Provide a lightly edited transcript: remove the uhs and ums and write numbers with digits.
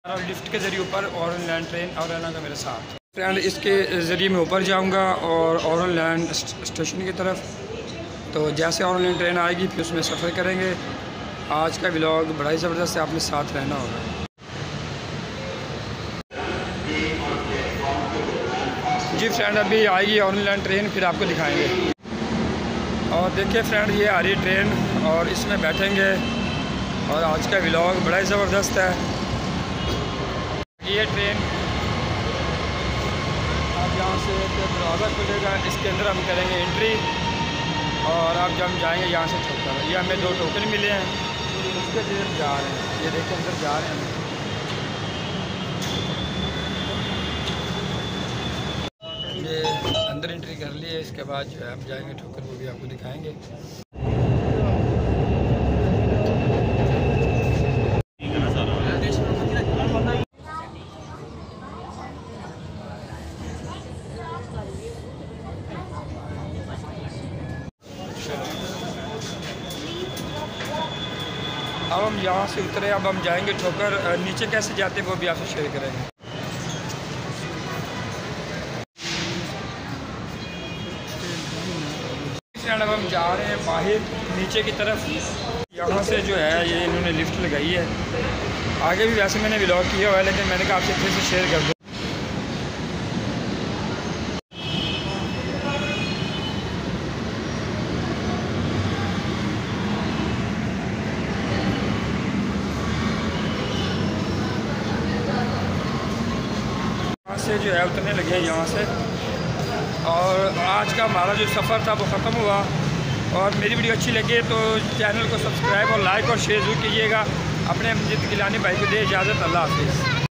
और लिफ्ट के ज़रिए ऊपर ऑरेंज ट्रेन और रहना का मेरे साथ फ्रेंड, इसके ज़रिए मैं ऊपर जाऊंगा और ऑरेंज स्टेशन की तरफ। तो जैसे ऑरेंज ट्रेन आएगी फिर उसमें सफ़र करेंगे। आज का व्लॉग बड़ा ही ज़बरदस्त है, आपने साथ रहना होगा। जी फ्रेंड, अभी आएगी ऑरेंज ट्रेन, फिर आपको दिखाएंगे। और देखिए फ्रेंड, ये आ रही है ट्रेन और इसमें बैठेंगे और आज का व्लॉग बड़ा ही ज़बरदस्त है। ये ट्रेन अब यहाँ से दरवाज़ा खुलेगा, इसके अंदर हम करेंगे एंट्री और अब जब हम जाएंगे यहाँ से ठोकर। ये हमें 2 टोकन मिले हैं, उसके लिए हम जा रहे हैं। ये देखिए अंदर जा रहे हैं हम। ये अंदर एंट्री कर ली है, इसके बाद जो है हम जाएंगे ठोकर, वो भी आपको दिखाएंगे। अब हम यहाँ से उतरे, अब हम जाएंगे ठोकर। नीचे कैसे जाते हैं वो भी आपसे शेयर करेंगे। अब हम जा रहे हैं बाहर नीचे की तरफ। यहाँ से जो है ये इन्होंने लिफ्ट लगाई है। आगे भी वैसे मैंने व्लॉग किया हुआ है, लेकिन मैंने कहा आपसे फिर से शेयर कर दूँ। से जो है उतरने लगे हैं यहाँ से। और आज का हमारा जो सफ़र था वो ख़त्म हुआ। और मेरी वीडियो अच्छी लगे तो चैनल को सब्सक्राइब और लाइक और शेयर ज़रूर कीजिएगा। अपने मजीद गिलानी भाई को दे इजाज़त। अल्लाह हाफ़िज़।